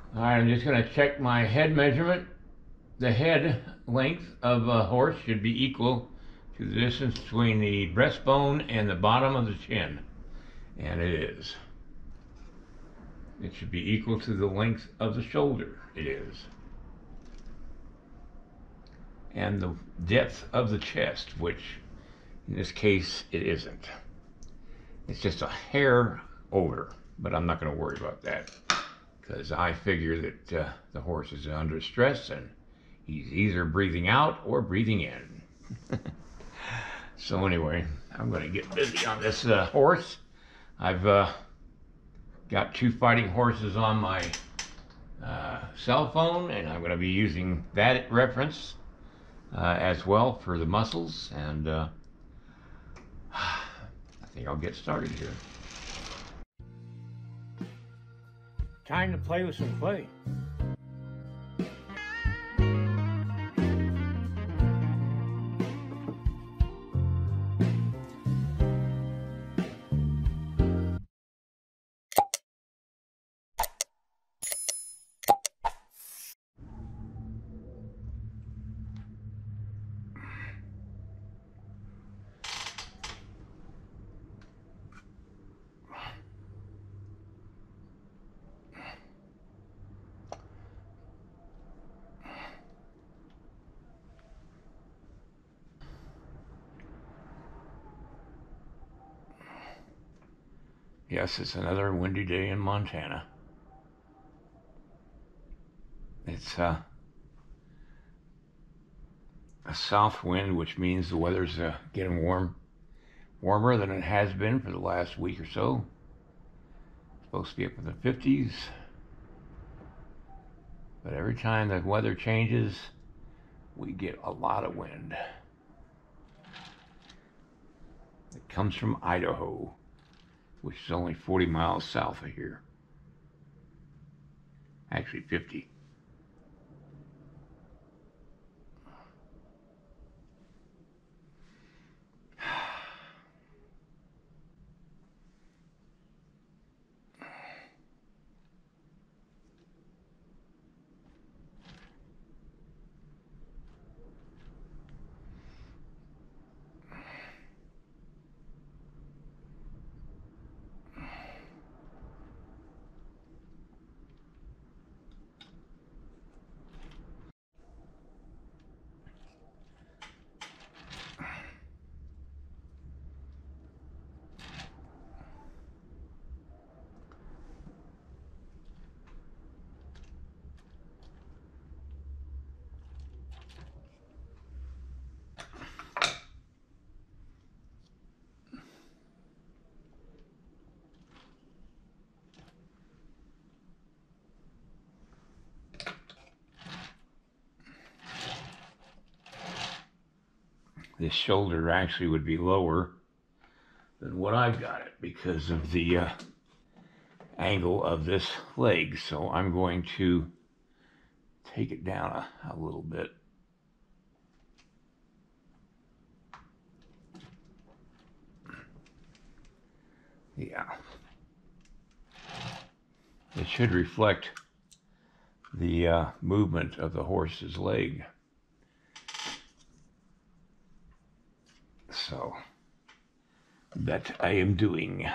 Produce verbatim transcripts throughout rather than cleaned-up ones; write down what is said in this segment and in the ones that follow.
All right, I'm just going to check my head measurement. The head length of a horse should be equal to the distance between the breastbone and the bottom of the chin. And it is. It should be equal to the length of the shoulder. It is. And the depth of the chest, which in this case it isn't. It's just a hair over, but I'm not going to worry about that because I figure that uh, the horse is under stress and he's either breathing out or breathing in. So anyway, I'm going to get busy on this uh, horse. I've uh, got two fighting horses on my uh, cell phone, and I'm going to be using that reference uh, as well for the muscles. And uh, I think I'll get started here. Time to play with some clay. Yes, it's another windy day in Montana. It's uh, a south wind, which means the weather's uh, getting warm, warmer than it has been for the last week or so. It's supposed to be up in the fifties. But every time the weather changes, we get a lot of wind. It comes from Idaho, which is only forty miles south of here. Actually, fifty. This shoulder actually would be lower than what I've got it because of the uh, angle of this leg. So I'm going to take it down a, a little bit. Yeah. It should reflect the uh, movement of the horse's leg. So that I am doing.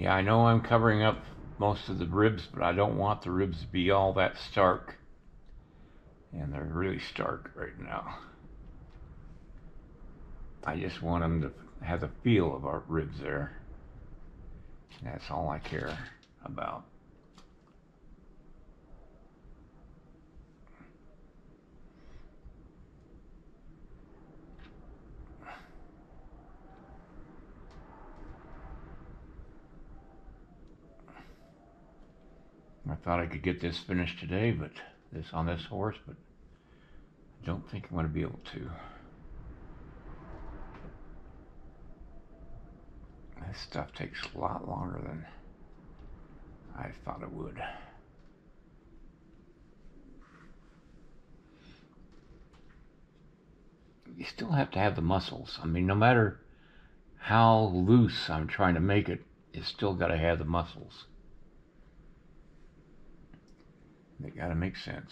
Yeah, I know I'm covering up most of the ribs, but I don't want the ribs to be all that stark. And they're really stark right now. I just want them to have the feel of our ribs there. That's all I care about. I thought I could get this finished today, but this on this horse, but I don't think I'm going to be able to. This stuff takes a lot longer than I thought it would. You still have to have the muscles. I mean, no matter how loose I'm trying to make it, it's still got to have the muscles. They got to make sense.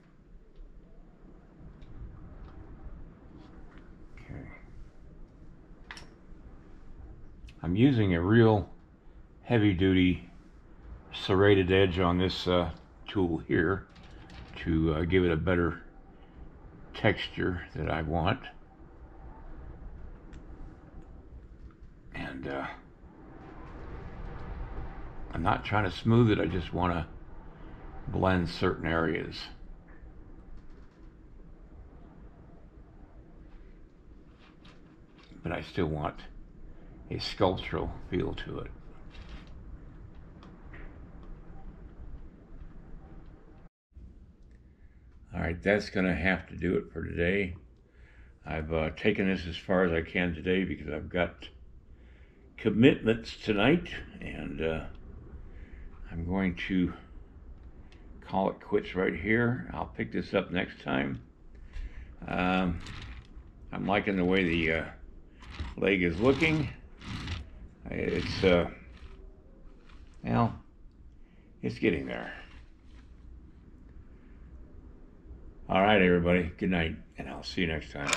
Okay. I'm using a real heavy-duty serrated edge on this uh, tool here to uh, give it a better texture that I want. And uh, I'm not trying to smooth it, I just want to blend certain areas. But I still want a sculptural feel to it. Alright, that's going to have to do it for today. I've uh, taken this as far as I can today because I've got commitments tonight, and uh, I'm going to call it quits right here. I'll pick this up next time. Um, I'm liking the way the uh, leg is looking. It's, uh, well, it's getting there. All right, everybody, good night, and I'll see you next time.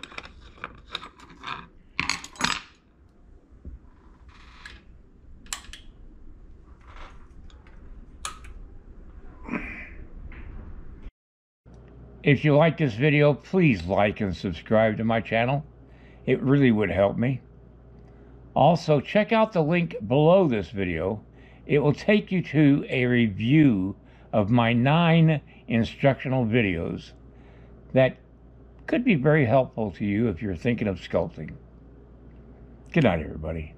If you like this video, please like and subscribe to my channel. It really would help me. Also, check out the link below this video. It will take you to a review of my nine instructional videos that could be very helpful to you if you're thinking of sculpting. Good night, everybody.